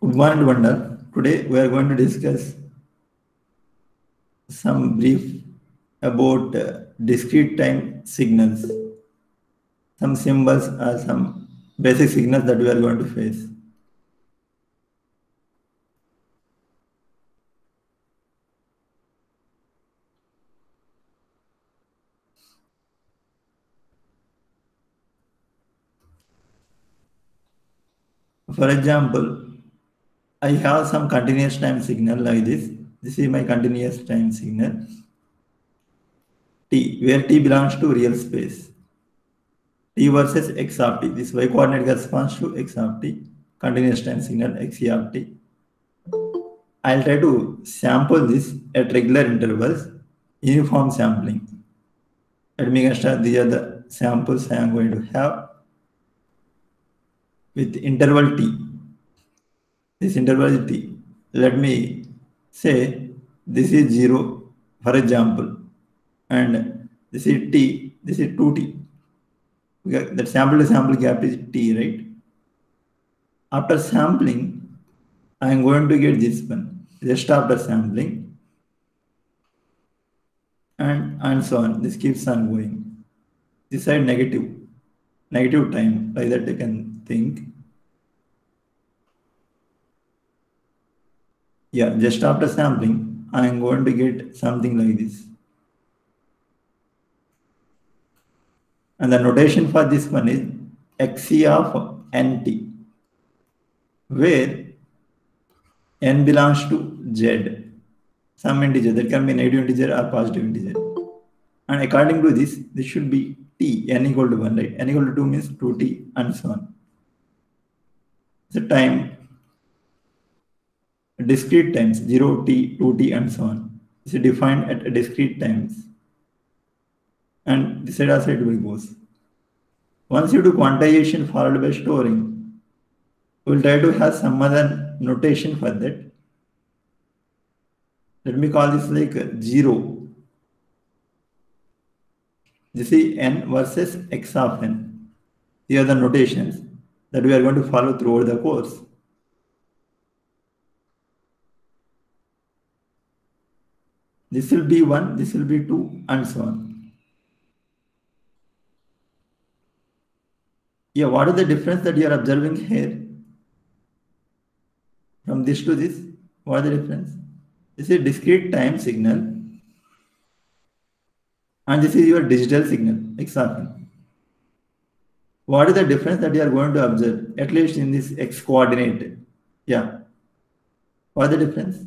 Good morning, Wonder. Today we are going to discuss some brief about discrete time signals, some symbols or some basic signals that we are going to face. For example, I have some continuous time signal like this. This is my continuous time signal t, where t belongs to real space. T versus x of t. This y coordinate corresponds to x of t. Continuous time signal x of t. I'll try to sample this at regular intervals, uniform sampling. Let me consider these are the samples I am going to have with interval t. This interval is t. Let me say this is 0, for example, and this is t, this is 2t. That sample to sample gap is t, right? After sampling, I am going to get this one just after sampling, and so on. This keeps on going. This side negative time, like that you can think. Yeah, just after sampling, I am going to get something like this. And the notation for this one is xc of nt, where n belongs to z, some integer that can be negative integer or positive integer. And according to this should be t, n equal to 1, right? N equal to 2 means 2t and so on. The time, discrete times, 0t, 2t and so on. This is defined at discrete times. And this side also it will goes. Once you do quantization followed by storing, we will try to have some other notation for that. Let me call this like 0. This is n versus x of n. Here are the notations that we are going to follow throughout the course. This will be 1, this will be 2, and so on. Yeah, what is the difference that you are observing here? From this to this, what is the difference? This is discrete time signal, and this is your digital signal, x of n. What is the difference that you are going to observe, at least in this x coordinate? Yeah. What is the difference?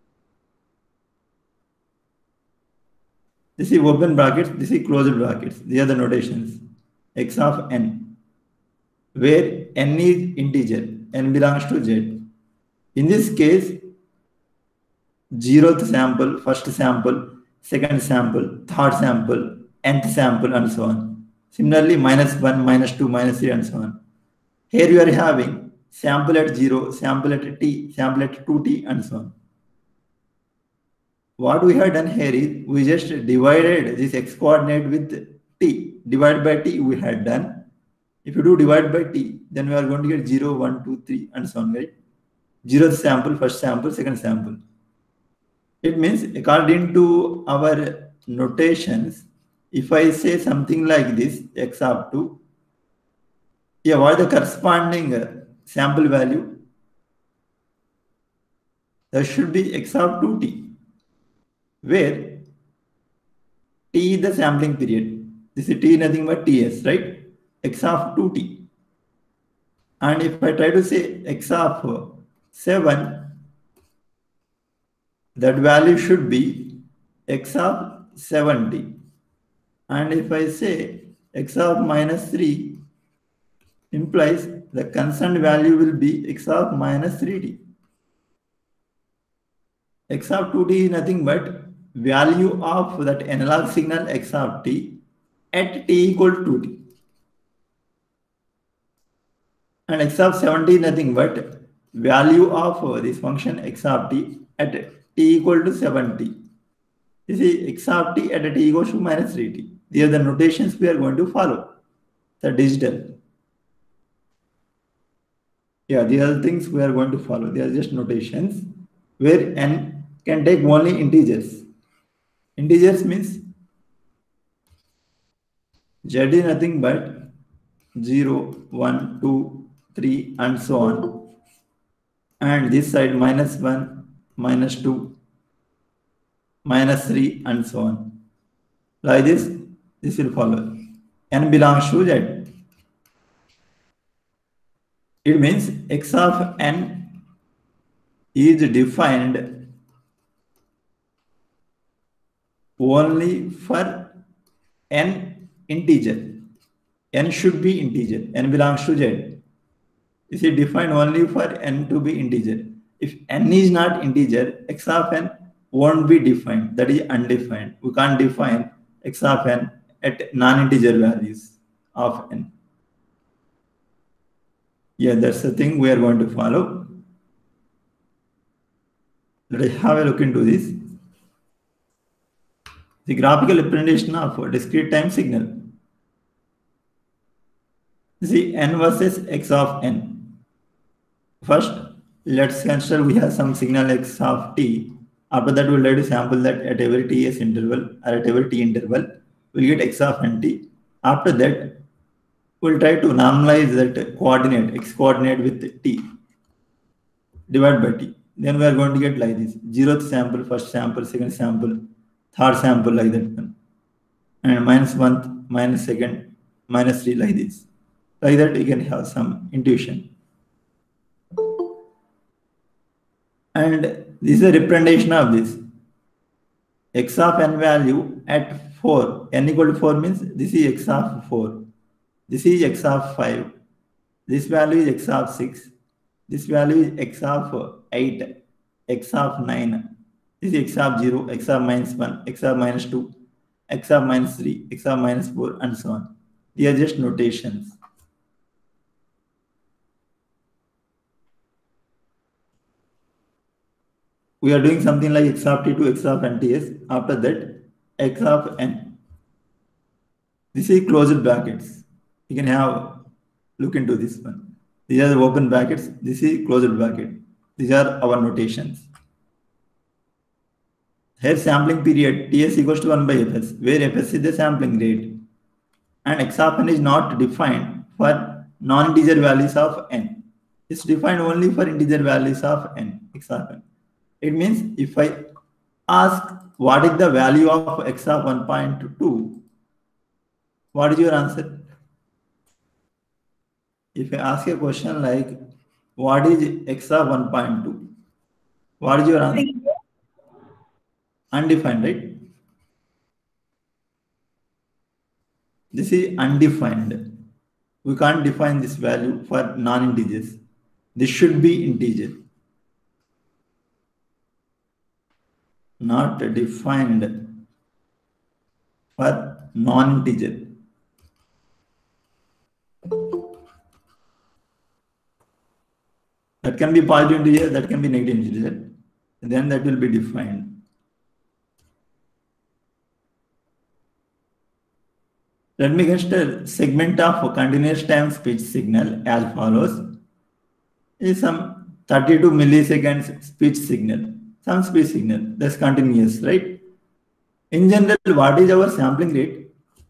This is open brackets, this is closed brackets. These are the notations. X of n, where n is integer, n belongs to z. In this case, 0th sample, first sample, second sample, third sample, nth sample, and so on. Similarly, -1, -2, -3, and so on. Here you are having sample at 0, sample at t, sample at 2t, and so on. What we have done here is we just divided this x coordinate with t. Divide by t we had done. If you do divide by t, then we are going to get 0, 1, 2, 3, and so on, right? 0th sample, first sample, second sample. It means according to our notations, if I say something like this, x of 2, yeah, what is the corresponding sample value? There should be x of 2t, where t is the sampling period. This is t nothing but ts, right? X of 2t. And if I try to say x of 7, that value should be x of 70. And if I say x of -3, implies the concerned value will be x of -3t. X of 2t is nothing but value of that analog signal x of t at t equal to 2t. And x of 70 is nothing but value of this function x of t at t equal to 70. This is x of t at t equals to -3t. These are the notations we are going to follow. The digital. Yeah, these are the things we are going to follow. They are just notations where n can take only integers. Integers means z is nothing but 0, 1, 2, 3, and so on. And this side -1, -2, -3, and so on. Like this will follow. N belongs to Z. It means x of n is defined only for n integer. N should be integer. N belongs to Z. This is defined only for n to be integer. If n is not integer, x of n won't be defined. That is undefined. We can't define x of n at non-integer values of n. Yeah, that's the thing we are going to follow. Let us have a look into this. The graphical representation of a discrete time signal. See, n versus x of n. First, let's consider we have some signal x of t. After that, we'll try to sample that at every ts interval or at every t interval. We'll get x of nt. After that, we'll try to normalize that coordinate, x coordinate with t. Divide by t. Then we are going to get like this: 0th sample, first sample, second sample, third sample, like that one. And -1th, -2nd, -3, like this. Like that, you can have some intuition. And this is a representation of this. X of n value at 4. N equal to 4 means this is x of 4. This is x of 5. This value is x of 6. This value is x of 8. X of 9. This is x of 0, x of -1, x of -2, x of -3, x of -4, and so on. These are just notations. We are doing something like x of t to x of nts. After that, x of n. This is closed brackets. You can have look into this one. These are the open brackets. This is closed bracket. These are our notations. Here sampling period Ts equals to 1 by Fs, where Fs is the sampling rate. And x of n is not defined for non-integer values of n. It's defined only for integer values of n, x of n. It means if I ask what is the value of x of 1.2, what is your answer? If I ask a question like what is x of 1.2, what is your answer? Undefined, right? This is undefined. We can't define this value for non-integers. This should be integer. Not defined for non-integer. That can be positive integer, that can be negative integer. Then that will be defined. Let me consider segment of continuous time speech signal as follows. Is some 32 milliseconds speech signal. Some speech signal that's continuous, right? In general, what is our sampling rate?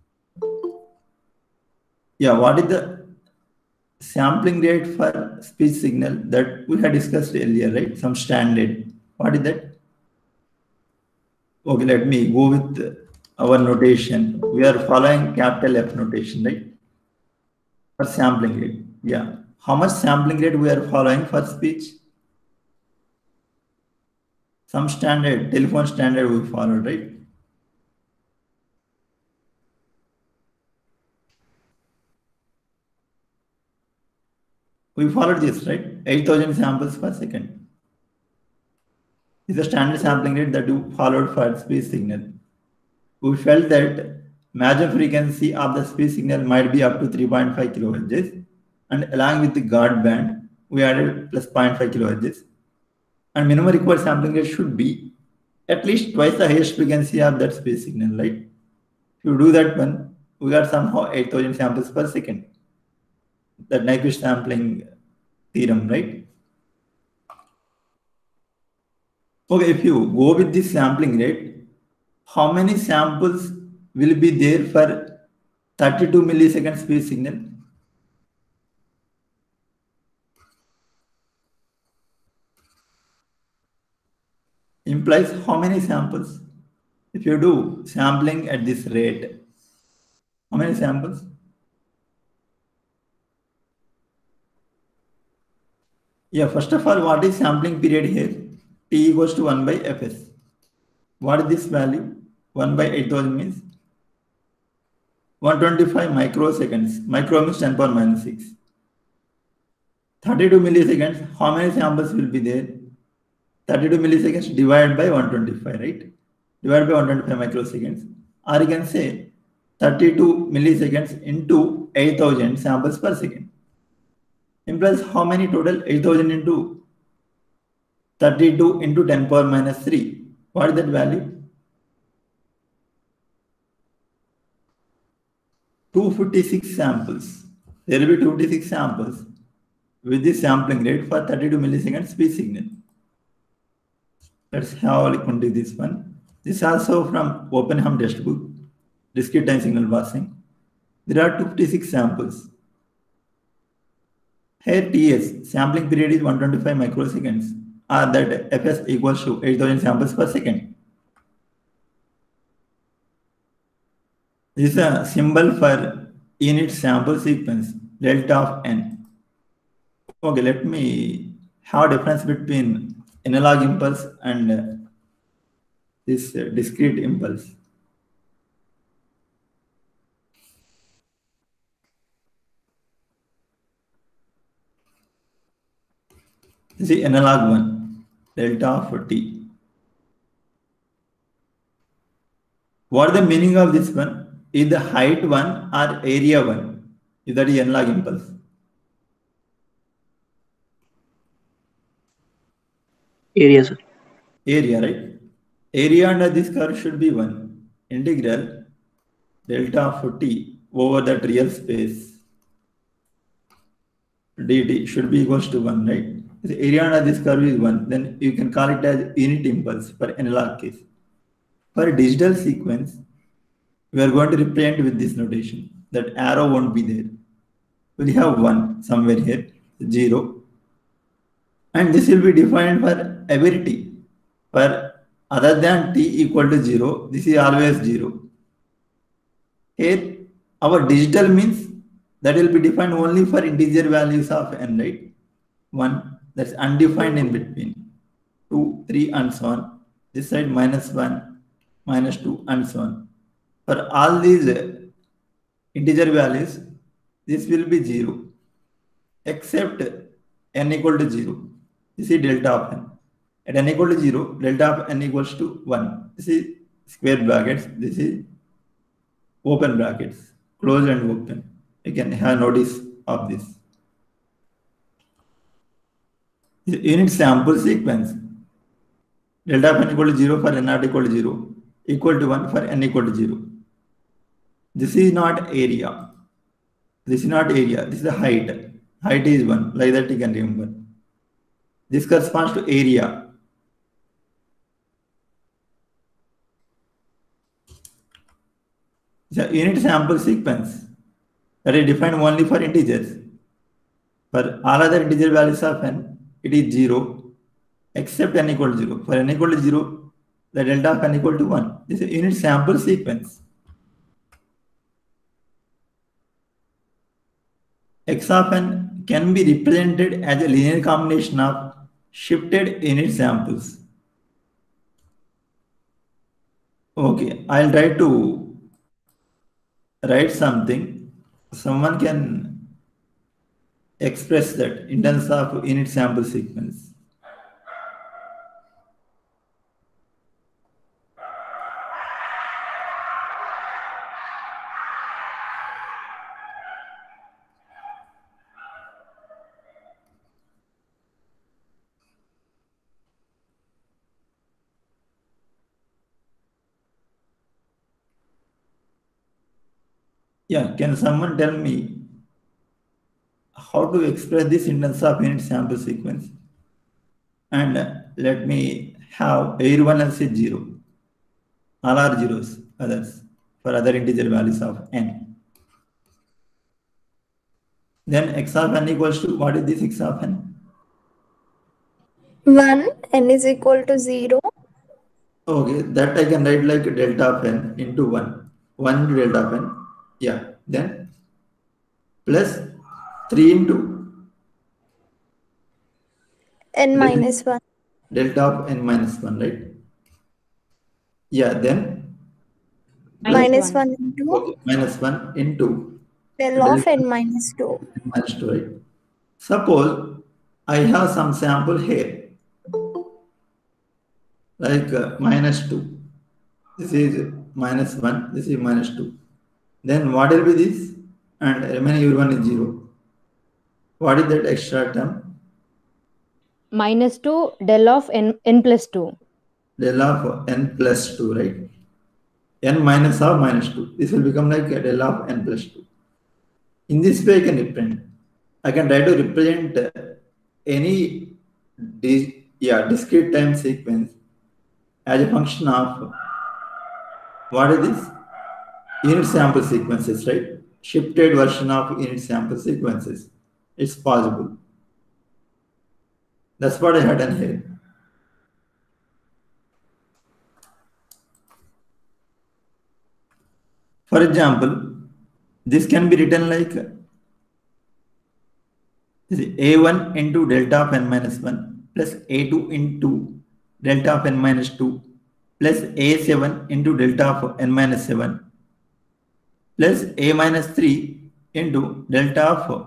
Yeah, what is the sampling rate for speech signal that we had discussed earlier, right? Some standard. What is that? Okay, let me go with our notation. We are following capital F notation, right? For sampling rate. Yeah. How much sampling rate we are following for speech? Some standard, telephone standard we followed, right? We followed this, right? 8,000 samples per second. This is the standard sampling rate that you followed for speech signal. We felt that major frequency of the speech signal might be up to 3.5 kilohertz, and along with the guard band, we added plus 0.5 kilohertz. And minimum required sampling rate should be at least twice the highest frequency of that speech signal, right? If you do that one, we got somehow 8,000 samples per second. That Nyquist sampling theorem, right? Okay, if you go with this sampling rate, how many samples will be there for 32 millisecond speed signal? Implies how many samples? If you do sampling at this rate, how many samples? Yeah, first of all, what is sampling period here? T equals to 1 by Fs. What is this value? 1 by 8000 means 125 microseconds. Micro means 10 power minus 6. 32 milliseconds, how many samples will be there? 32 milliseconds divided by 125, right? Divided by 125 microseconds. Or you can say 32 milliseconds into 8000 samples per second. Implies how many total? 8000 into 32 into 10 power minus 3. What is that value? 256 samples. There will be 256 samples with this sampling rate for 32 milliseconds speed signal. Let's have a look into this one. This is also from Oppenheim textbook, discrete time signal processing. There are 256 samples. Here TS, sampling period is 125 microseconds, or that Fs equals to 8000 samples per second. This is a symbol for unit sample sequence, delta of n. Okay, let me have a difference between analog impulse and this discrete impulse. This is analog one, delta of t. What is the meaning of this one? Is the height one or area one? Is that the analog impulse? Area, sir. Area, right? Area under this curve should be 1. Integral delta of t over that real space dt should be equals to 1, right? The area under this curve is 1. Then you can call it as unit impulse for analog case. For digital sequence, we are going to represent with this notation. That arrow won't be there. We'll have 1 somewhere here, 0. And this will be defined for every t. For other than t equal to 0, this is always 0. Here, our digital means that will be defined only for integer values of n, right? 1, that's undefined in between. 2, 3, and so on. This side -1, -2, and so on. For all these integer values, this will be 0, except n equal to 0. This is delta of n. At n equal to 0, delta of n equals to 1. This is square brackets. This is open brackets, close and open. You can have notice of this. Unit sample sequence. Delta of n equal to 0 for n not equal to 0, equal to 1 for n equal to 0. This is not area. This is not area. This is the height. Height is 1. Like that you can remember. This corresponds to area. The unit sample sequence that is defined only for integers. For all other integer values of n, it is 0, except n equal to 0. For n equal to 0, the delta of n equal to 1. This is unit sample sequence. X of n can be represented as a linear combination of shifted unit samples. Okay, I'll try to write something. Someone can express that in terms of unit sample sequence. Yeah, can someone tell me how to express this in terms of unit sample sequence. And let me have everyone else is 0. All are zeros, others, for other integer values of n. Then x of n equals to, what is this x of n? 1, n is equal to 0. Okay, that I can write like delta of n into 1. 1 into delta of n. Yeah, then plus 3 into n minus 1. Delta of n minus 1, right? Yeah, then minus 1 into okay, minus 1 into del of n minus 2. Minus 2, right? Suppose I have some sample here, like minus 2. This is minus 1, this is minus 2. Then what will be this? And remaining everyone is 0. What is that extra term? Minus 2 del of n plus 2. Del of n plus 2, right? N minus of minus 2. This will become like a del of n plus 2. In this way, I can represent. I can try to represent any discrete time sequence as a function of what is this? Unit sample sequences, right? Shifted version of unit sample sequences. It's possible. That's what I had done here. For example, this can be written like a1 into delta of n minus 1 plus a2 into delta of n minus 2 plus a7 into delta of n minus 7 plus a minus 3 into delta of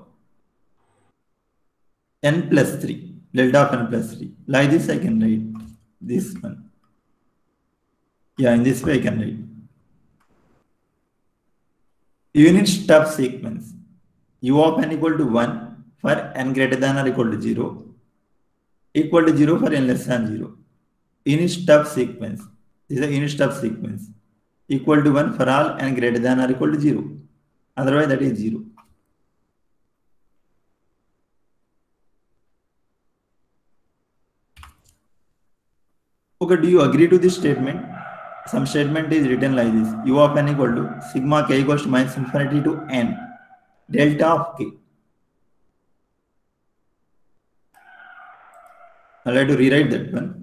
n plus 3, delta of n plus 3. Like this I can write this one. Yeah, in this way I can write. Unit step sequence. U of n equal to 1 for n greater than or equal to 0, equal to 0 for n less than 0. Unit step sequence. This is a unit step sequence. Equal to 1 for all n greater than or equal to 0. Otherwise that is 0. Okay, do you agree to this statement? Some statement is written like this. U of n equal to sigma k equals to minus infinity to n delta of k. I'll have to rewrite that one.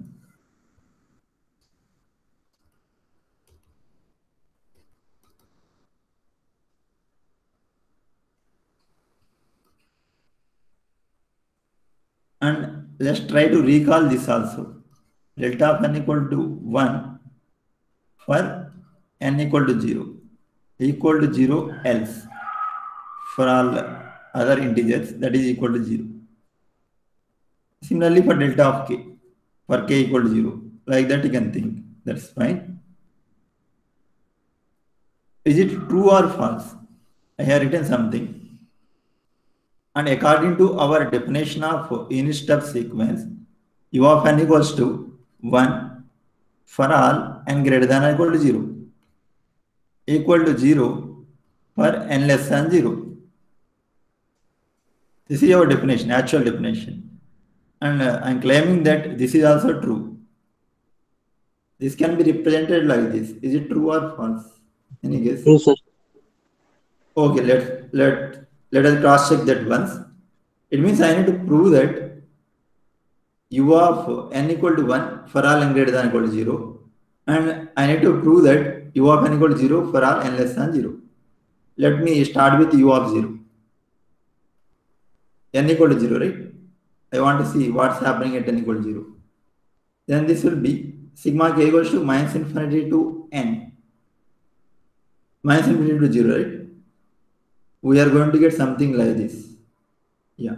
And let's try to recall this also. Delta of n equal to 1 for n equal to 0, equal to 0 else for all other integers that is equal to 0. Similarly for delta of k, for k equal to 0, like that you can think. That's fine. Is it true or false? I have written something. And according to our definition of unit step sequence, U of n equals to 1 for all n greater than or equal to 0, equal to 0 for n less than 0. This is our definition, actual definition. And I'm claiming that this is also true. This can be represented like this. Is it true or false? Any guess? True, sir. Okay, let us cross check that once. It means I need to prove that U of n equal to 1 for all n greater than or equal to 0. And I need to prove that U of n equal to 0 for all n less than 0. Let me start with U of 0. N equal to 0, right? I want to see what's happening at n equal to 0. Then this will be sigma k equals to minus infinity to n. Minus infinity to 0, right? We are going to get something like this. Yeah.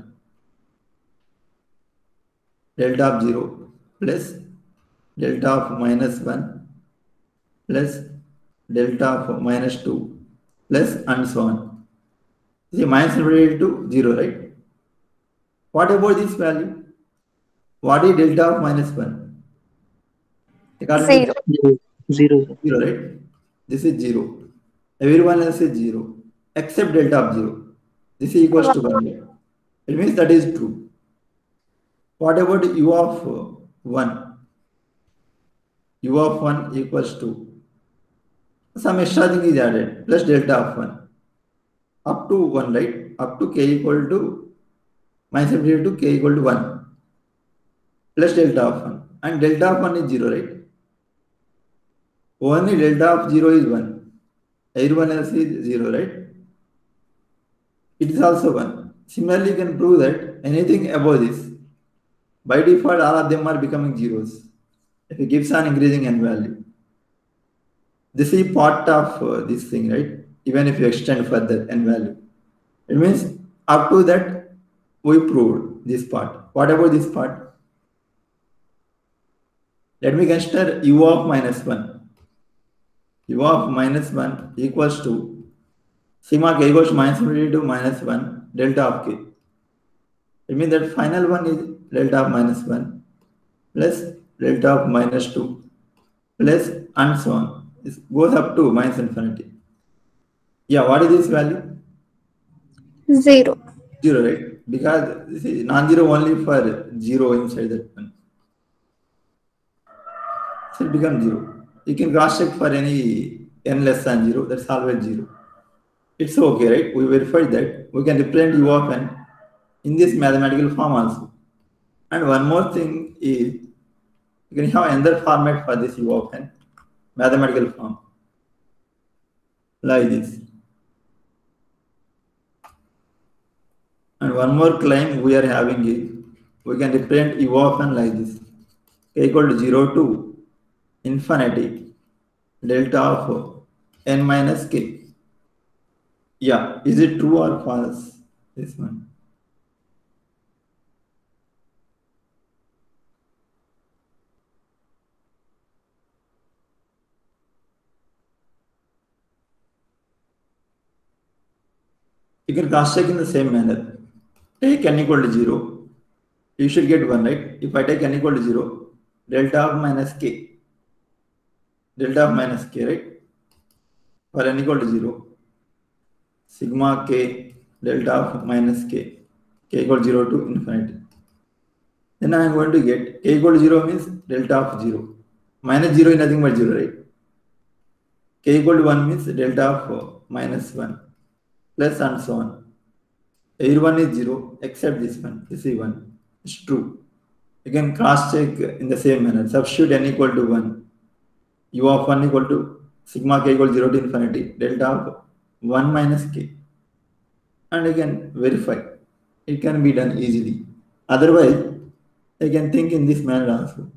Delta of 0 plus delta of minus 1 plus delta of minus 2 plus and so on. See, minus infinity to 0, right? What about this value? What is delta of minus 1? 0. 0. 0, right? This is 0. Everyone else is 0 except delta of 0. This is equals to 1. It means that is true. What about u of 1? U of 1 equals to some extra thing is added plus delta of 1 up to 1, right? Up to k equal to minus infinity to k equal to 1 plus delta of 1, and delta of 1 is 0, right? Only delta of 0 is 1. Everyone else is 0, right? It is also 1. Similarly, you can prove that anything above this, by default, all of them are becoming zeros. If it gives an increasing n value. This is part of this thing, right? Even if you extend further n value. It means up to that, we proved this part. What about this part? Let me consider u of minus 1. U of minus 1 equals to sigma k equals to minus infinity to minus 1 delta of k. It means that final one is delta of minus 1 plus delta of minus 2 plus and so on. It goes up to minus infinity. Yeah, what is this value? 0. 0, right? Because this is non-zero only for 0 inside that one. So it becomes 0. You can cross check for any n less than 0, that's always 0. It's okay, right? We verified that. We can represent u of n in this mathematical form also. And one more thing is, you can have another format for this u of n, mathematical form, like this. And one more claim we are having is, we can represent u of n like this, k equal to 0 to infinity delta of n minus k. Yeah, is it true or false? This one. You can cross check in the same manner. Take n equal to 0, you should get 1, right? If I take n equal to 0, delta of minus k, right? For n equal to 0, sigma k delta of minus k equal to 0 to infinity. Then I am going to get k equal to 0 means delta of 0. Minus 0 is nothing but 0, right? K equal to 1 means delta of minus 1 plus and so on. Everyone is 0 except this one. This is 1. It's true. You can cross check in the same manner. Substitute n equal to 1. U of 1 equal to sigma k equal to 0 to infinity delta of 1 minus k. And you can verify. It can be done easily. Otherwise, you can think in this manner also.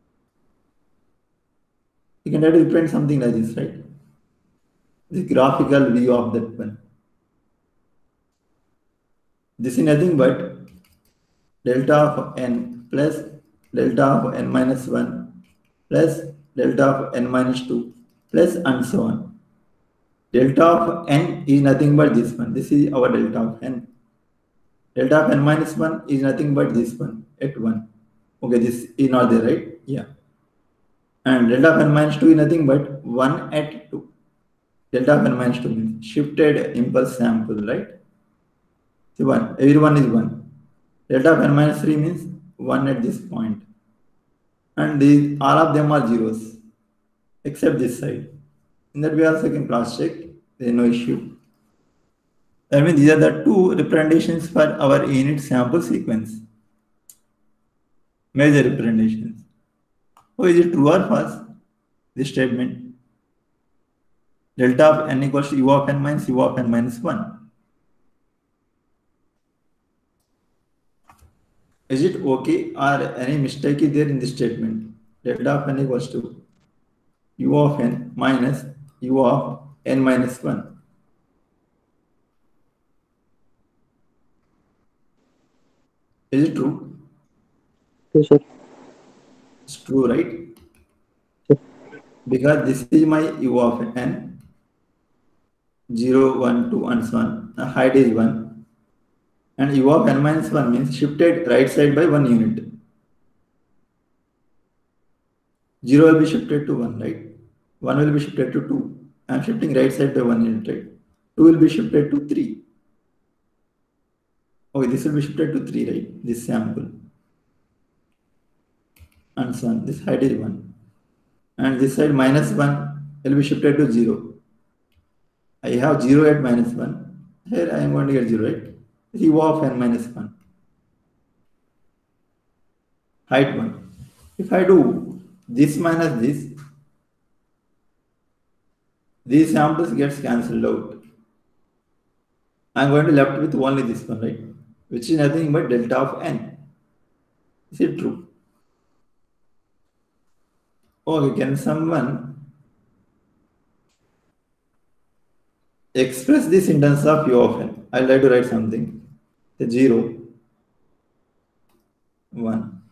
You can try to represent something like this, right? The graphical view of that one. This is nothing but delta of n plus delta of n minus 1 plus delta of n minus 2 plus and so on. Delta of n is nothing but this one. This is our delta of n. Delta of n minus 1 is nothing but this one at 1. Okay, this is not there, right? Yeah. And delta of n minus 2 is nothing but 1 at 2. Delta of n minus 2 means shifted impulse sample, right? See, 1. Everyone is 1. Delta of n minus 3 means 1 at this point. And these, all of them are zeros, except this side. In that way also you can cross check. There is no issue. That means these are the two representations for our unit sample sequence. Major representations. So is it true or false? This statement. Delta of n equals to u of n minus u of n minus 1. Is it okay or any mistake is there in this statement? Delta of n equals to u of n minus u of n minus 1. Is it true? Yes, sir. It's true, right? Yes. Because this is my u of n, 0, 1, 2, and so on. The height is 1. And u of n minus 1 means shifted right side by 1 unit. 0 will be shifted to 1, right? 1 will be shifted to 2. I am shifting right side by 1 unit, right? 2 will be shifted to 3. Okay, this will be shifted to 3, right? This sample. And so on. This height is 1. And this side -1 will be shifted to 0. I have 0 at -1. Here I am going to get 0, right? U of n minus 1. Height 1. If I do this minus this, these samples gets cancelled out. I am going to left with only this one, right? Which is nothing but delta of n. Is it true? Okay, can someone express this in terms of u of n? I'll try to write something. 0, 1.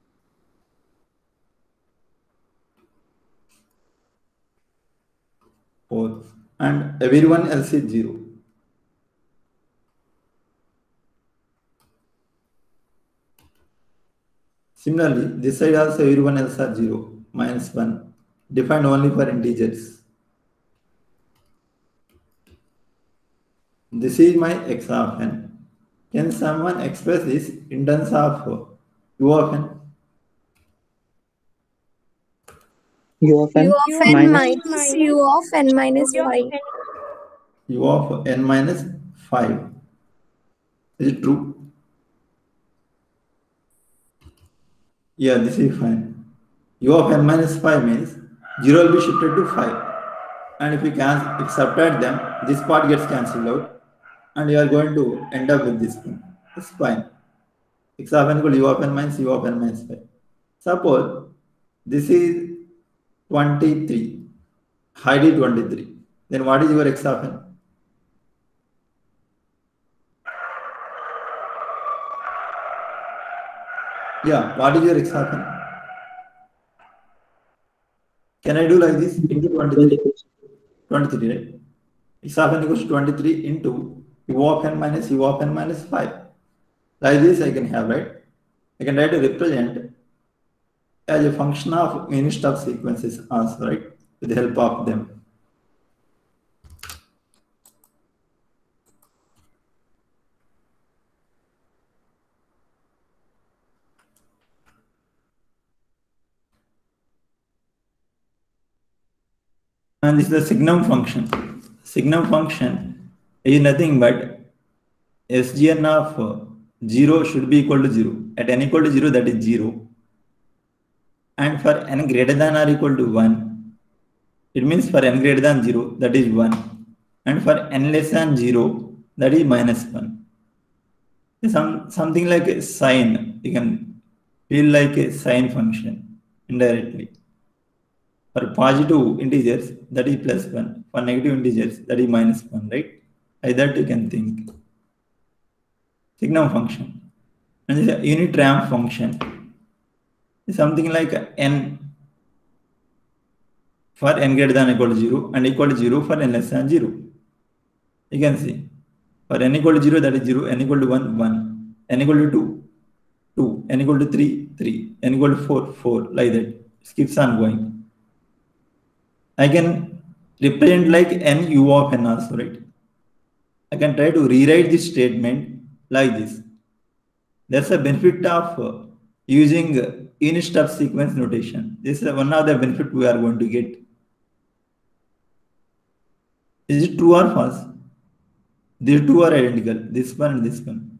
4. And everyone else is 0. Similarly, this side also everyone else are 0, -1, defined only for integers. This is my x of n. Can someone express this in terms of u of n? U of n U of n minus minus U of n minus 5. U of n minus 5. Is it true? Yeah, this is fine. U of n minus 5 means 0 will be shifted to 5. And if you subtract them, this part gets cancelled out. And you are going to end up with this one. It's fine. X of n equal U of n minus U of n minus 5. Suppose this is 23. Height is 23. Then what is your x of n? Yeah, what is your x of n? Can I do like this? Into 23. 23, right? X of n equals to 23 into U of n minus U of n minus 5. Like this I can have, right? I can try to represent as a function of unit step sequences also, right? With the help of them. And this is the signum function. Signum function is nothing but SGN of 0 should be equal to 0. At n equal to 0, that is 0. And for n greater than or equal to 1, it means for n greater than 0, that is 1. And for n less than 0, that is -1. Something like a sine. You can feel like a sine function indirectly. For positive integers, that is +1. For negative integers, that is -1, right? Like that you can think. Signum function. And this is a unit ramp function. It's something like n for n greater than or equal to 0 and equal to 0 for n less than 0. You can see. For n equal to 0, that is 0. N equal to 1, 1. N equal to 2, 2. N equal to 3, 3. N equal to 4, 4. Like that. It keeps on going. I can represent like n u of n also, right? I can try to rewrite this statement like this. That's the benefit of using unit step sequence notation. This is one of the benefit we are going to get. Is it true or false? These two are identical, this one and this one.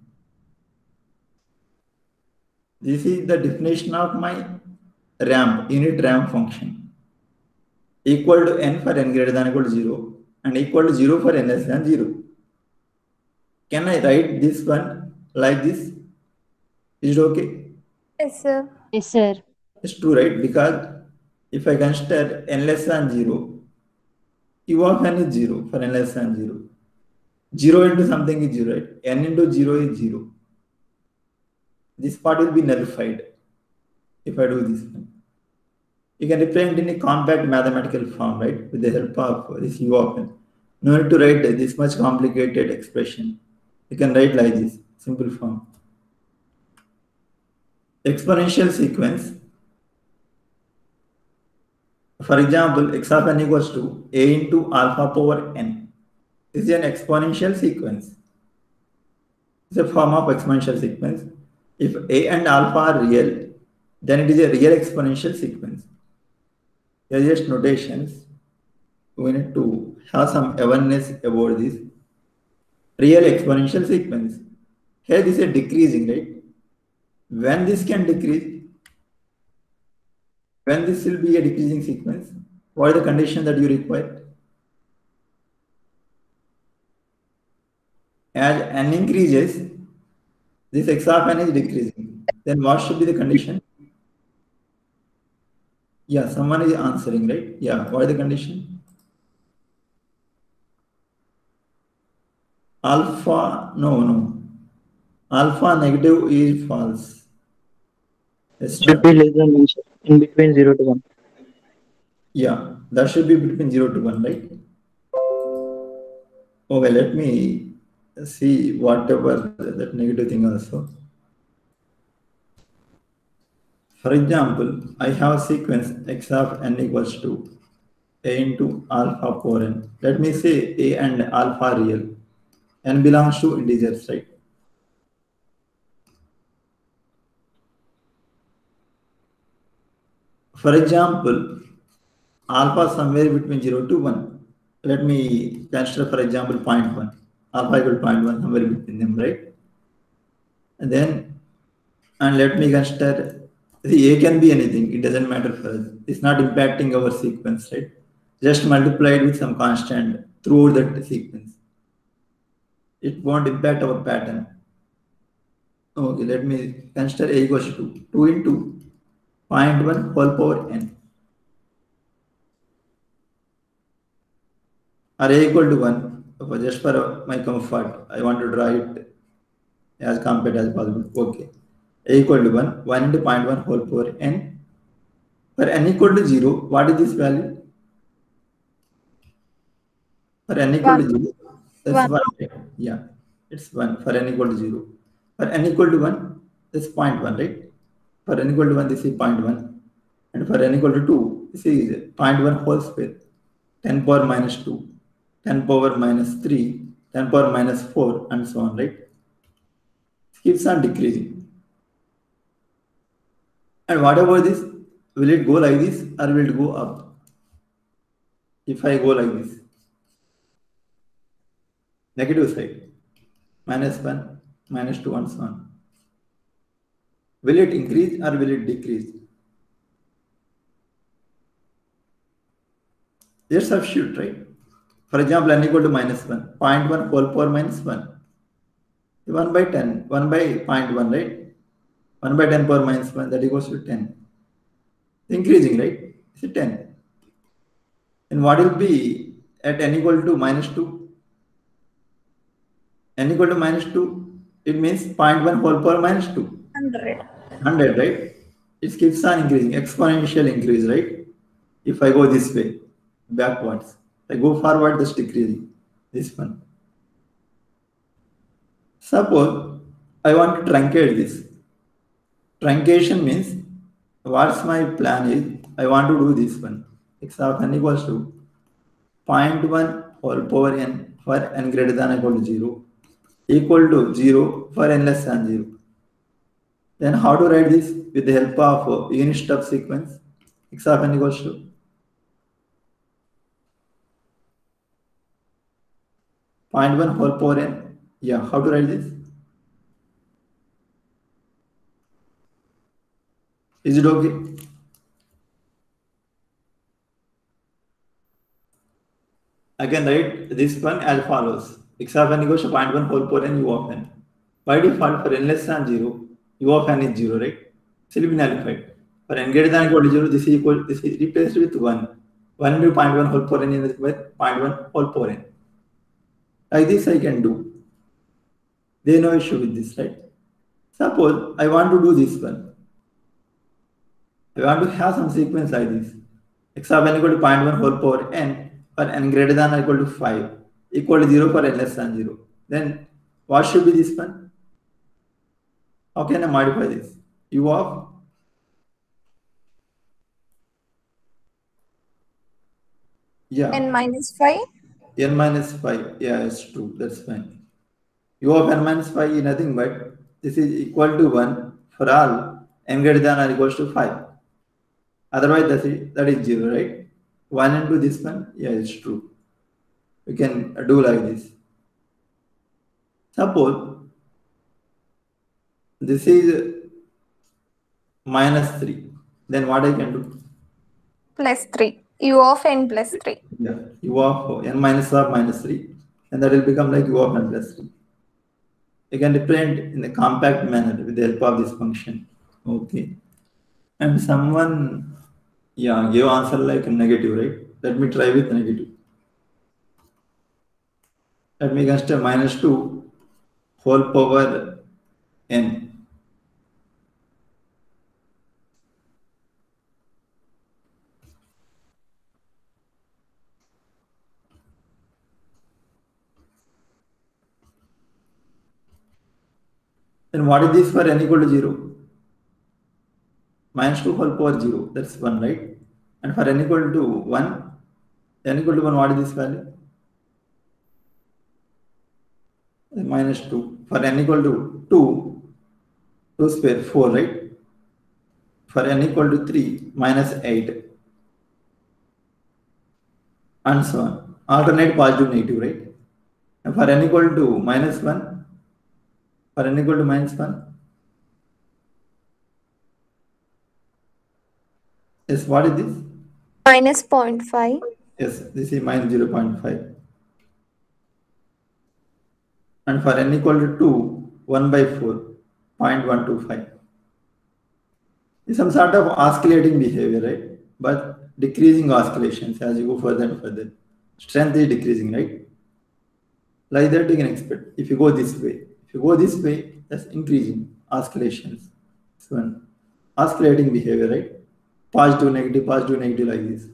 This is the definition of my ramp, unit ramp function. Equal to n for n greater than or equal to 0 and equal to 0 for n less than 0. Can I write this one like this? Is it okay? Yes, sir. Yes, sir. It's true, right? Because if I consider n less than 0, u of n is 0 for n less than 0. 0 into something is 0, right? N into 0 is 0. This part will be nullified if I do this one. You can represent in a compact mathematical form, right? With the help of this u of n. No need to write this much complicated expression. You can write like this, simple form. Exponential sequence. For example, x of n equals to a into alpha power n. This is an exponential sequence. It's a form of exponential sequence. If A and alpha are real, then it is a real exponential sequence. They are just notations. We need to have some awareness about this real exponential sequence. Here this is decreasing, right? When this can decrease, when this will be a decreasing sequence, what is the condition that you require? As n increases, this x of n is decreasing. Then what should be the condition? Yeah, someone is answering, right? Yeah, what is the condition? Alpha, no. Alpha negative is false. Should be less than in between 0 to 1. Yeah, that should be between 0 to 1, right? Okay, let me see whatever that negative thing also. For example, I have a sequence x of n equals to a into alpha power n. Let me say a and alpha are real. N belongs to integers, right? For example, alpha somewhere between 0 to 1. Let me consider, for example, 0.1. Alpha equal to 0.1, somewhere between them, right? And let me consider, see, a can be anything. It doesn't matter for us. It's not impacting our sequence, right? Just multiplied with some constant throughout that sequence. It won't impact our pattern. Okay, let me consider a equals to 2 into 0.1 whole power n. Or a equal to 1, just for my comfort, I want to draw it as compact as possible. Okay. A equal to 1 into 0.1 whole power n. For n equal to 0, what is this value? For n equal to 0, that's 1. Right? Yeah, it's 1 for n equal to 0. For n equal to 1, that's 0.1, right? For n equal to 1, this is 0.1. And for n equal to 2, this is 0.1 whole square. 10 power minus 2, 10 power minus 3, 10 power minus 4, and so on, right? It keeps on decreasing. And what about this? Will it go like this or will it go up? If I go like this, negative side, minus 1, minus 2, and so on. Will it increase or will it decrease? Let's substitute, right? For example, n equal to minus 1, 0.1 whole power minus 1. 1 by 10, 1 by 0.1, right? 1 by 10 power minus 1, that equals to 10. Increasing, right? It's 10. And what will be at n equal to minus 2? N equal to minus 2, it means 0.1 whole power minus 2. 100, right? It keeps on increasing, exponential increase, right? If I go this way, backwards, I go forward, just decreasing. This one. Suppose I want to truncate this. Truncation means what's my plan is I want to do this one. X of n equals to 0.1 whole power n for n greater than or equal to 0 equal to 0 for n less than 0. Then how to write this with the help of unit step sequence? X of n equals to 0.1 whole power n. Yeah, how to write this? Is it okay? I can write this one as follows. X of n equals to 0.1 whole power n u of n. By default, for n less than 0, u of n is 0, right? Still be nullified. For n greater than or equal to 0, this is replaced with 1. 1 into 0.1 whole power n is with 0.1 whole power n. Like this I can do. There is no issue with this, right? Suppose I want to do this one. I want to have some sequence like this. X of n equal to 0.1 whole power n for n greater than or equal to 5 equal to 0 for n less than 0. Then what should be this one? How can I modify this? U of n minus 5. n minus 5. Yeah, it's true. That's fine. u of n minus phi is nothing but this is equal to 1 for all n greater than or equals to 5. Otherwise, that is 0, right? 1 into this one, yeah, it's true. We can do like this. Suppose this is minus 3. Then what I can do? Plus 3. U of n plus 3. Yeah, u of n minus of minus 3. And that will become like u of n plus 3. You can represent in a compact manner with the help of this function. Okay. And someone, yeah, give answer like negative, right? Let me try with negative. Let me consider minus 2 whole power n. Then what is this for n equal to 0? Minus 2 whole power 0, that's 1, right? And for n equal to 1, n equal to 1, what is this value? Minus 2. For n equal to 2 square, 4, right? For n equal to 3, minus 8. And so on. Alternate positive, negative, right? And for n equal to minus 1, for n equal to minus 1, yes, what is this? Minus 0.5. Yes, this is minus 0.5. And for n equal to 2, 1 by 4, 0.125. It's some sort of oscillating behavior, right? But decreasing oscillations as you go further and further. Strength is decreasing, right? Like that you can expect. If you go this way, that's increasing oscillations. So an oscillating behavior, right? Positive, negative, like this.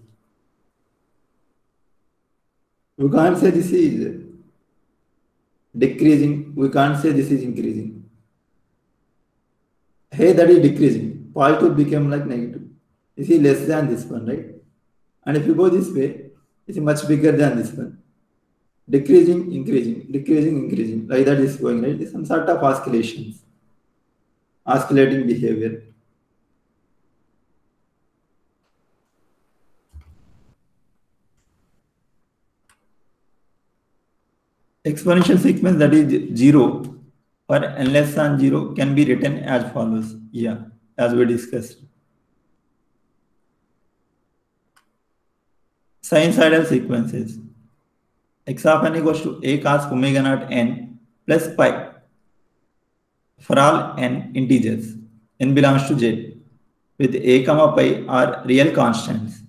We can't say this is decreasing. We can't say this is increasing. Hey, that is decreasing. Positive became like negative. This is less than this one, right? And if you go this way, it's much bigger than this one. Decreasing, increasing, decreasing, increasing. Like that is going, right? It's some sort of oscillations. Oscillating behavior. Exponential sequence that is 0 for n less than 0 can be written as follows. Yeah, as we discussed. Sinusoidal sequences. X of n equals to a cos omega naught n plus pi for all n integers. N belongs to Z with a comma pi are real constants.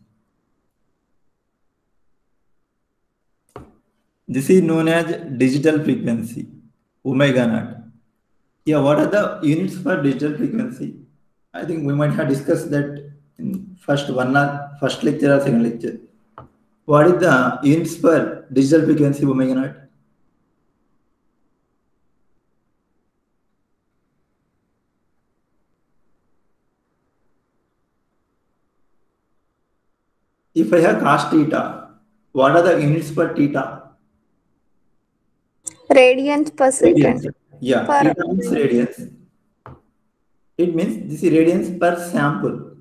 This is known as digital frequency, omega naught. Yeah, what are the units for digital frequency? I think we might have discussed that in first lecture or second lecture. What is the units for digital frequency omega naught? If I have cos theta, what are the units for theta? Radians per second. Radians. Yeah, Per- theta means radians. It means this is radians per sample.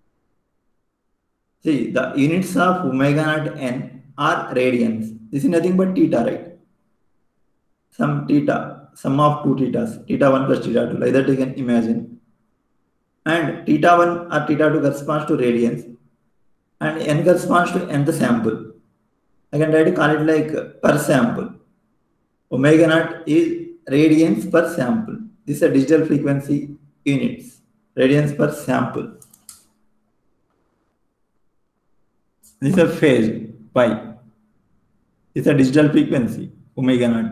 See, the units of omega naught n are radians. This is nothing but theta, right? Some theta, sum of two thetas, theta 1 plus theta 2, like that you can imagine. And theta 1 or theta 2 corresponds to radians, and n corresponds to nth sample. I can try to call it like per sample. Omega naught is radians per sample. This is a digital frequency units, radians per sample. This is a phase, pi. This is a digital frequency, omega naught.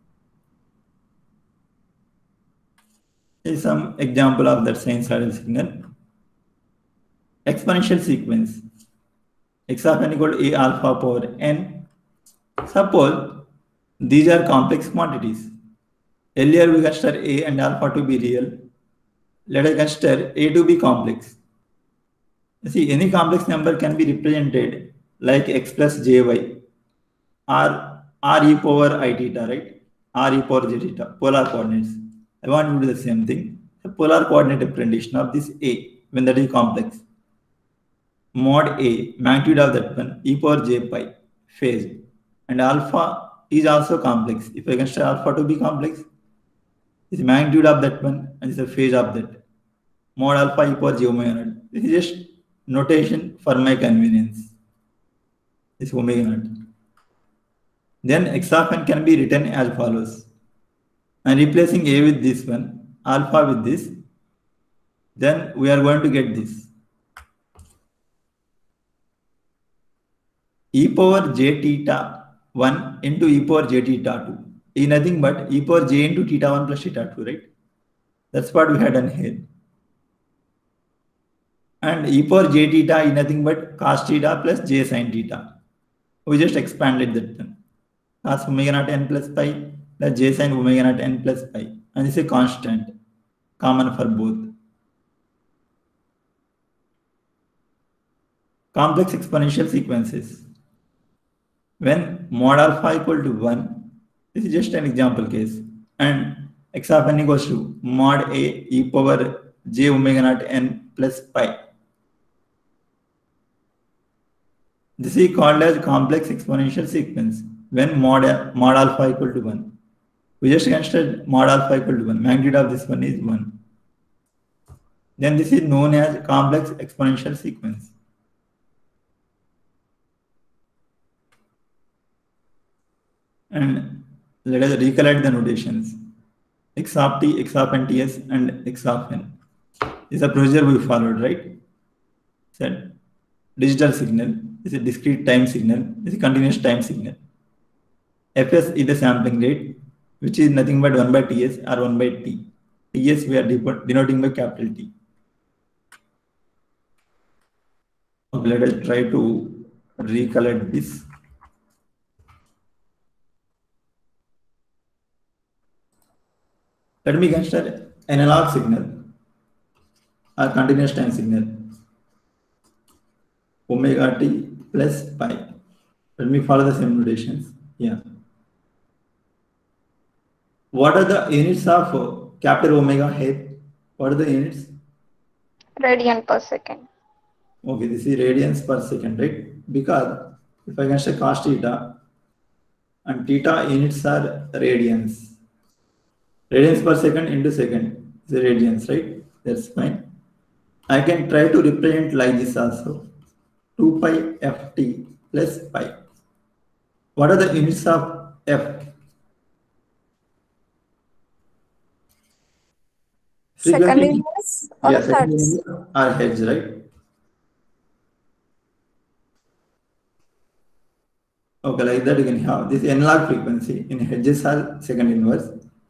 This is some example of that sinusoidal signal. Exponential sequence. X of n equal to a alpha power n. Suppose these are complex quantities. Earlier we considered a and alpha to be real. Let us consider a to be complex. You see, any complex number can be represented like x plus jy or r e power I theta, right? r e power j theta, polar coordinates. I want to do the same thing. The polar coordinate representation of this a when that is complex. Mod a, magnitude of that one, e power j pi, phase. And alpha is also complex. If I consider alpha to be complex, this is magnitude of that one and this is the phase of that. Mod alpha e power j omega naught. This is just notation for my convenience. This omega naught. Then x of n can be written as follows. And replacing a with this one, alpha with this, then we are going to get this. E power j theta 1 into e power j theta 2 is nothing but e power j into theta 1 plus theta 2, right? That's what we had done here. And e power j theta is nothing but cos theta plus j sin theta. We just expanded that one. Cos omega naught n plus pi plus j sin omega naught n plus pi. And this is a constant, common for both. Complex exponential sequences. When mod alpha equal to 1, this is just an example case. And x of n equals to mod a e power j omega naught n plus pi. This is called as complex exponential sequence when mod alpha equal to 1. We just consider mod alpha equal to 1. Magnitude of this one is 1. Then this is known as complex exponential sequence. And let us recollect the notations. X of t, x of n ts, and x of n. This is a procedure we followed, right? Said digital signal. This is a discrete time signal. This is a continuous time signal. Fs is the sampling rate, which is nothing but 1 by ts or 1 by t. Ts we are denoting by capital T. Let us try to recollect this. Let me consider analog signal or continuous time signal. Omega t plus pi. Let me follow the same notations. Yeah. What are the units of capital omega here? What are the units? Radian per second. Okay, this is radians per second, right? Because if I consider cos theta and theta units are radians. Radians per second into second is radians, right? That's fine. I can try to represent like this also. 2 pi ft plus pi. What are the units of f? Second Frequency. inverse or Yeah, second hertz? inverse are hertz, right? Okay, like that you can have this analog frequency in hertz are second inverse.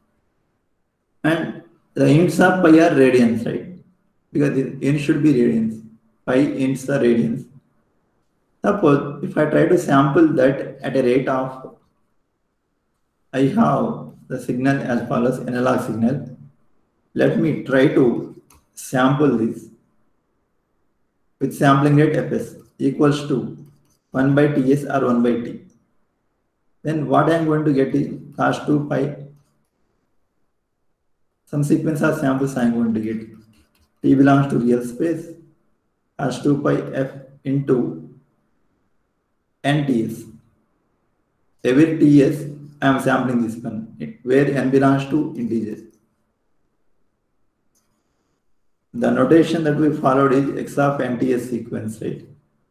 And the units of pi are radians, right? Because the unit should be radians. Pi units are radians. Suppose if I try to sample that at a rate of, I have the signal as follows, analog signal. Let me try to sample this with sampling rate fs equals to 1 by ts or 1 by t. Then what I am going to get is cos 2 pi. Some sequence of samples I am going to get. T belongs to real space. Cos 2 pi f into nts. Every ts I am sampling this one where n belongs to integers. The notation that we followed is x of nts sequence, right?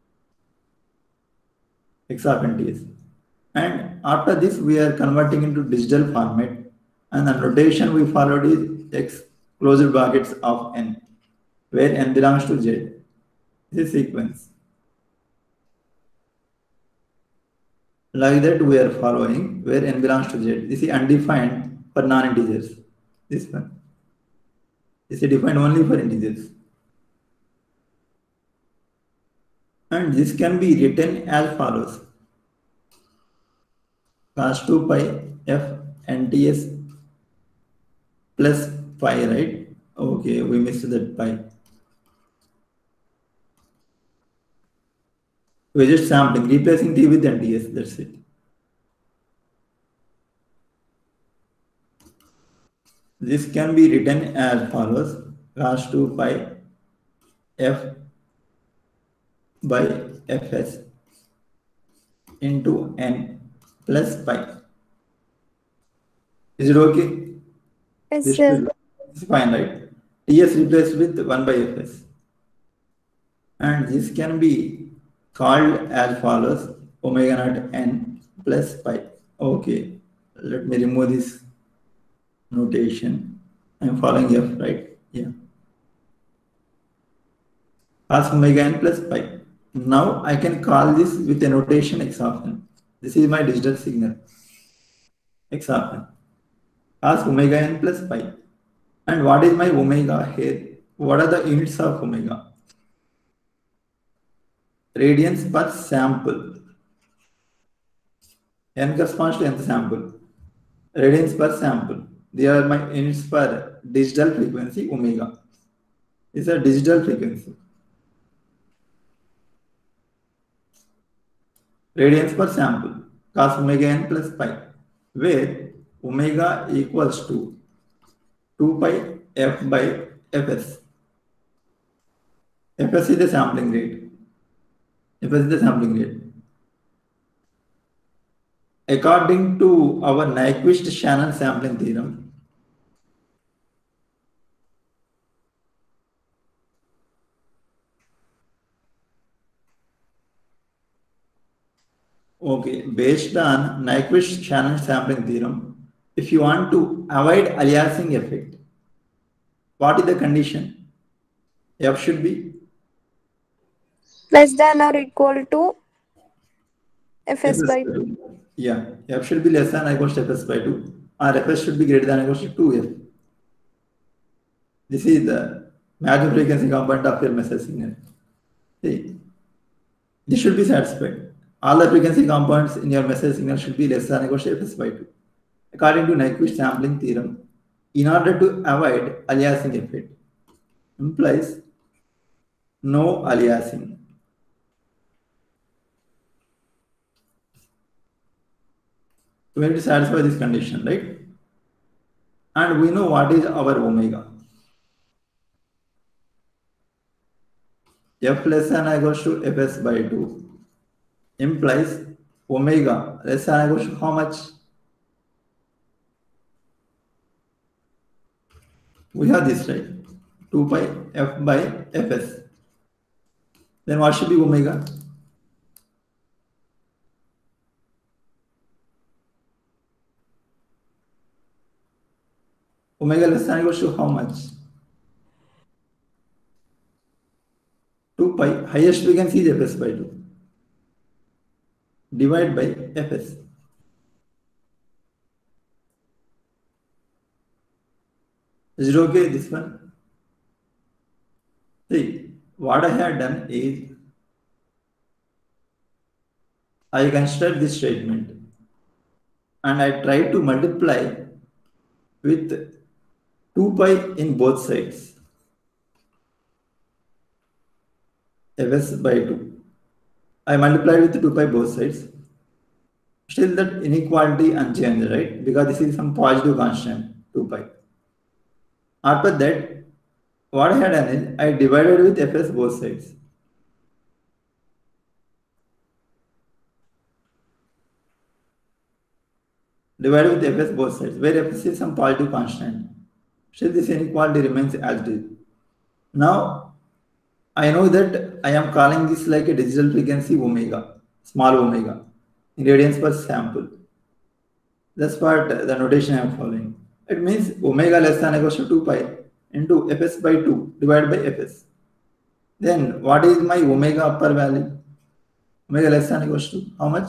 X of nts. And after this, we are converting into digital format. And the notation we followed is x closed brackets of n, where n belongs to z. This is sequence. Like that, we are following where n belongs to z. This is undefined for non-integers. This one. This is defined only for integers. And this can be written as follows. Cos 2 pi f nts plus pi, right? Okay, we missed that pi. We're just sampling, replacing t with nts, that's it. This can be written as follows: cos 2 pi f by fs into n plus pi. Is it okay? Yes, This sir. is fine, right? Ts replaced with 1 by fs. And this can be called as follows: omega naught n plus pi. Okay, let me remove this notation. I'm following f, right? Yeah. Cos omega n plus pi. Now I can call this with a notation x of n. This is my digital signal. X of n. Cos omega n plus pi. And what is my omega here? What are the units of omega? Radians per sample. N corresponds to nth sample. Radians per sample. They are my units per digital frequency omega. It's a digital frequency. Radians per sample. Cos omega n plus pi. Where omega equals to 2 pi f by fs. Fs is the sampling rate. Fs is the sampling rate. According to our Nyquist-Shannon sampling theorem, okay, based on Nyquist-Shannon sampling theorem, if you want to avoid aliasing effect, what is the condition? F should be Less than or equal to fs by 2. Yeah, F should be less than or equal to fs by 2, or fs should be greater than or equal to 2f. This is the maximum frequency component of your message signal. See, this should be satisfied. All the frequency components in your message signal should be less than or equal to fs by 2. According to Nyquist sampling theorem, in order to avoid aliasing effect, implies no aliasing. We need to satisfy this condition, right? And we know what is our omega. F less than or equal to fs by 2 implies omega less than or equal to how much? We have this, right? 2 pi f by fs. Then what should be omega? Omega less than or equal to how much? 2 pi, highest frequency is fs by 2. Divide by fs. Is it okay, this one? See, what I have done is, I consider this statement and I try to multiply with 2 pi in both sides. Fs by 2. I multiply with 2 pi both sides. Still that inequality unchanged, right? Because this is some positive constant, 2 pi. After that, what I had done is, I divided with fs both sides. Divided with fs both sides, where fs is some positive constant. Still this inequality remains as it is. Now, I know that I am calling this like a digital frequency omega, small omega, in radians per sample. That's what the notation I am following. It means omega less than or equals to 2 pi into fs by 2 divided by fs. Then what is my omega upper value? Omega less than or equals to how much?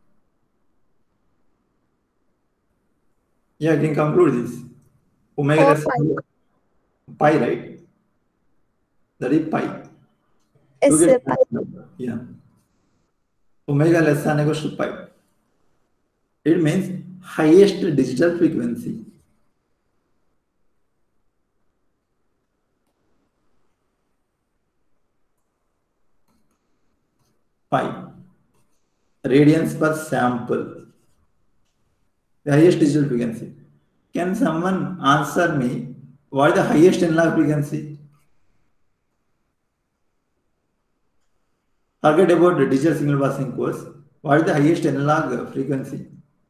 Yeah, I can conclude this. Omega 4 less than pi, right? That is pi. Yes, You sir. get yeah. Omega less than or equals to pi. It means highest digital frequency. Pi. Radians per sample. The highest digital frequency. Can someone answer me what is the highest analog frequency? Forget about the digital signal processing course. What is the highest analog frequency?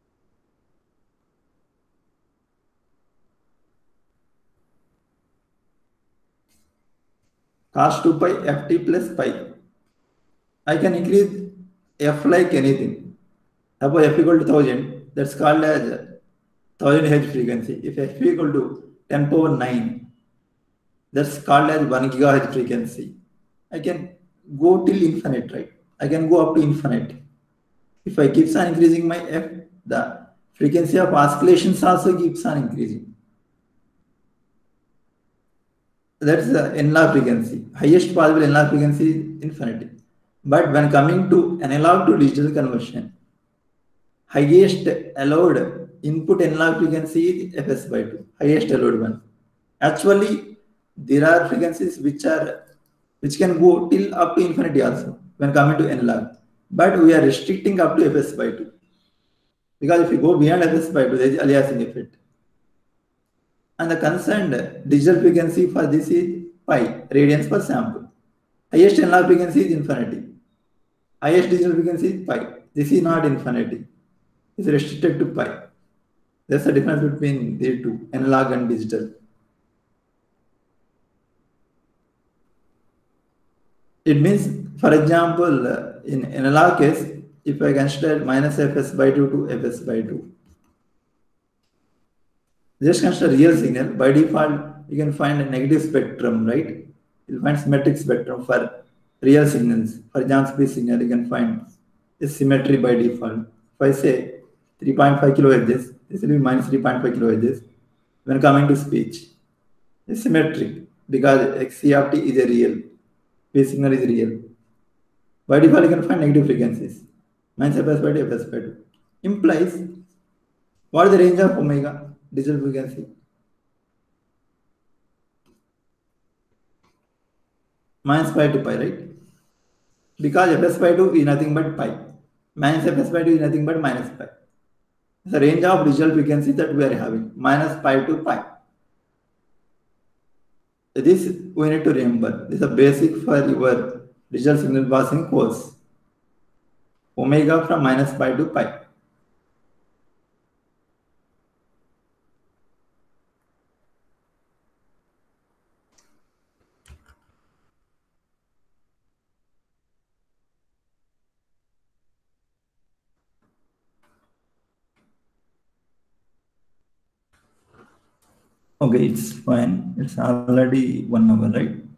Cos 2 pi ft plus pi. I can increase f like anything. Suppose f equal to 1000, that's called as 1000 Hz frequency. If f equal to 10 power 9, that's called as 1 gigahertz frequency. I can go till infinite, right? I can go up to infinite. If I keeps on increasing my f, the frequency of oscillations also keeps on increasing. That's the analog frequency. Highest possible analog frequency is infinity. But when coming to analog to digital conversion, highest allowed input analog frequency is fs by 2, highest allowed one. Actually, there are frequencies which can go till up to infinity also when coming to analog. But we are restricting up to fs by 2. Because if you go beyond fs by 2, there is aliasing effect. And the concerned digital frequency for this is pi, radians per sample. Highest analog frequency is infinity. Highest digital frequency is pi. This is not infinity. It's restricted to pi. That's the difference between the two, analog and digital. It means, for example, in analog case, if I consider minus fs by 2 to fs by 2, just consider real signal. By default, you can find a negative spectrum, right? You'll find symmetric spectrum for real signals. For Jansky signal, you can find a symmetry by default. If I say 3.5 kilohertz, this will be minus 3.5 kilohertz. When coming to speech, it's symmetric because xc of t is a real. Phase signal is real. By default, you can find negative frequencies. Minus fs by 2, fs by 2. Implies, what is the range of omega? Digital frequency. Minus pi to pi, right? Because fs by 2 is nothing but pi. Minus fs by 2 is nothing but minus pi. The range of digital frequency that we are having, minus pi to pi. This we need to remember. This is a basic for your digital signal processing course. Omega from minus pi to pi. Okay, it's fine. It's already 1 hour, right?